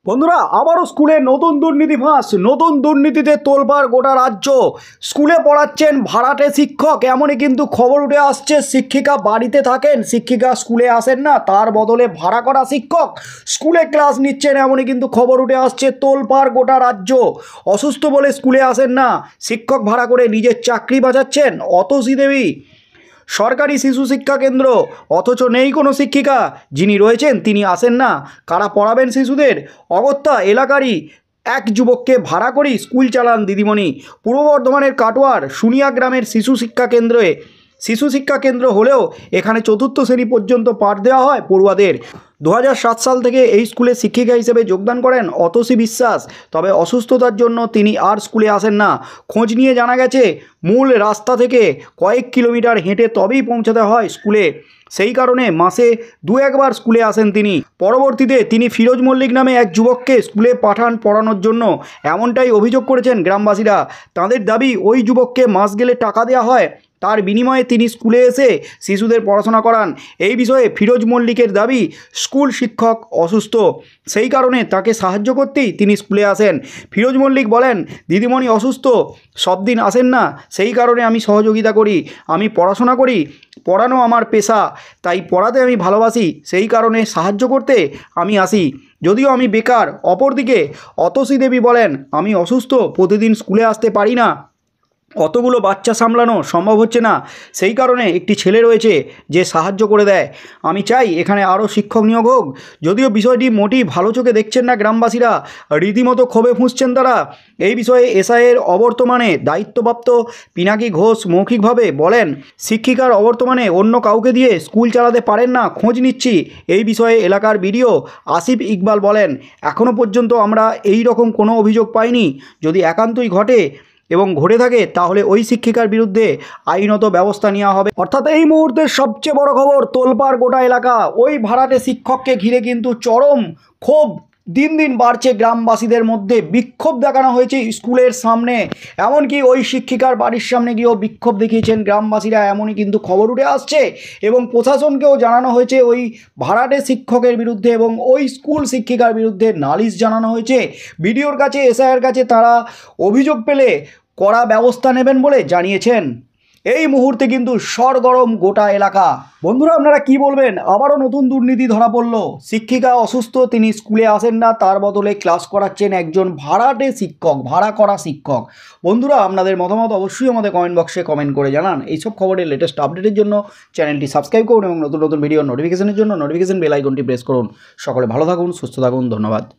বন্ধুরা আবারও স্কুলে নতুন দুর্নীতি ফাঁস। নতুন দুর্নীতিতে তোলপাড় গোটা রাজ্য। স্কুলে পড়াচ্ছেন ভাড়াটে শিক্ষক, এমনই কিন্তু খবর উঠে আসছে। শিক্ষিকা বাড়িতে থাকেন, শিক্ষিকা স্কুলে আসেন না, তার বদলে ভাড়া করা শিক্ষক স্কুলে ক্লাস নিচ্ছেন, এমনই কিন্তু খবর উঠে আসছে। তোলপাড় গোটা রাজ্য। অসুস্থ বলে স্কুলে আসেন না, শিক্ষক ভাড়া করে নিজের চাকরি বাঁচাচ্ছেন অতসী দেবী। সরকারি শিশু শিক্ষা কেন্দ্র, অথচ নেই কোনো শিক্ষিকা। যিনি রয়েছেন তিনি আসেন না। কারা পড়াবেন শিশুদের? অগত্যা এলাকারই এক যুবককে ভাড়া করেই স্কুল চালান দিদিমণি। পূর্ব বর্ধমানের কাটোয়ার সুনিয়া গ্রামের শিশু শিক্ষা কেন্দ্র হলেও এখানে চতুর্থ শ্রেণী পর্যন্ত পাঠ দেওয়া হয় পড়ুয়াদের। 2007 সাল থেকে এই স্কুলে শিক্ষিকা হিসেবে যোগদান করেন অতসী বিশ্বাস। তবে অসুস্থতার জন্য তিনি আর স্কুলে আসেন না। খোঁজ নিয়ে জানা গেছে মূল রাস্তা থেকে কয়েক কিলোমিটার হেঁটে তবেই পৌঁছাতে হয় স্কুলে। সেই কারণে মাসে দু একবার স্কুলে আসেন তিনি। পরবর্তীতে তিনি ফিরোজ মল্লিক নামে এক যুবককে স্কুলে পাঠান পড়ানোর জন্য। এমনটাই অভিযোগ করেছেন গ্রামবাসীরা। তাদের দাবি ওই যুবককে মাস গেলে টাকা দেওয়া হয়, তার বিনিময়ে তিনি স্কুলে এসে শিশুদের পড়াশোনা করান। এই বিষয়ে ফিরোজ মল্লিকের দাবি স্কুল শিক্ষক অসুস্থ, সেই কারণে তাকে সাহায্য করতেই তিনি স্কুলে আসেন। ফিরোজ মল্লিক বলেন, দিদিমণি অসুস্থ, সব দিন আসেন না, সেই কারণে আমি সহযোগিতা করি। আমি পড়াশোনা করি, পড়ানো আমার পেশা, তাই পড়াতে আমি ভালোবাসি, সেই কারণে সাহায্য করতে আমি আসি। যদিও আমি বেকার। অপরদিকে অতসী দেবী বলেন, আমি অসুস্থ, প্রতিদিন স্কুলে আসতে পারি না, অতগুলো বাচ্চা সামলানো সম্ভব হচ্ছে না, সেই কারণে একটি ছেলে রয়েছে যে সাহায্য করে দেয়। আমি চাই এখানে আরও শিক্ষক নিয়োগ হোক। যদিও বিষয়টি মোটেই ভালো চোখে দেখছেন না গ্রামবাসীরা, রীতিমতো ক্ষোভে ফুঁসছেন তারা। এই বিষয়ে এসআইয়ের অবর্তমানে দায়িত্বপ্রাপ্ত পিনাকি ঘোষ মৌখিকভাবে বলেন, শিক্ষিকার অবর্তমানে অন্য কাউকে দিয়ে স্কুল চালাতে পারেন না, খোঁজ নিচ্ছি। এই বিষয়ে এলাকার বিডিও আসিফ ইকবাল বলেন, এখনও পর্যন্ত আমরা এই রকম কোনো অভিযোগ পাইনি। যদি একান্তই ঘটে এবং ঘটে থাকে তাহলে ওই শিক্ষিকার বিরুদ্ধে আইনত ব্যবস্থা নেওয়া হবে। অর্থাৎ এই মুহূর্তের সবচেয়ে বড় খবর, তোলপাড় গোটা এলাকা। ওই ভাড়াটে শিক্ষককে ঘিরে কিন্তু চরম ক্ষোভ দিন দিন বাড়ছে গ্রামবাসীদের মধ্যে। বিক্ষোভ দেখানো হয়েছে স্কুলের সামনে, এমনকি ওই শিক্ষিকার বাড়ির সামনে গিয়েও বিক্ষোভ দেখিয়েছেন গ্রামবাসীরা, এমনই কিন্তু খবর উঠে আসছে। এবং প্রশাসনকেও জানানো হয়েছে ওই ভাড়াটে শিক্ষকের বিরুদ্ধে এবং ওই স্কুল শিক্ষিকার বিরুদ্ধে নালিশ জানানো হয়েছে বিডিওর কাছে, এসআইয়ের কাছে। তারা অভিযোগ পেলে কড়া ব্যবস্থা নেবেন বলে জানিয়েছেন। এই মুহূর্তে কিন্তু সরগরম গোটা এলাকা। বন্ধুরা আপনারা কি বলবেন? আবারও নতুন দুর্নীতি ধরা পড়ল। শিক্ষিকা অসুস্থ, তিনি স্কুলে আসেন না, তার বদলে ক্লাস করাচ্ছেন একজন ভাড়াটে শিক্ষক, ভাড়া করা শিক্ষক। বন্ধুরা আপনাদের মতামত অবশ্যই আমাদের কমেন্ট বক্সে কমেন্ট করে জানান। এইসব খবরের লেটেস্ট আপডেটের জন্য চ্যানেলটি সাবস্ক্রাইব করুন এবং নতুন নতুন ভিডিও নোটিফিকেশনের জন্য নোটিফিকেশন বেল আইকনটি প্রেস করুন। সকলে ভালো থাকুন, সুস্থ থাকুন, ধন্যবাদ।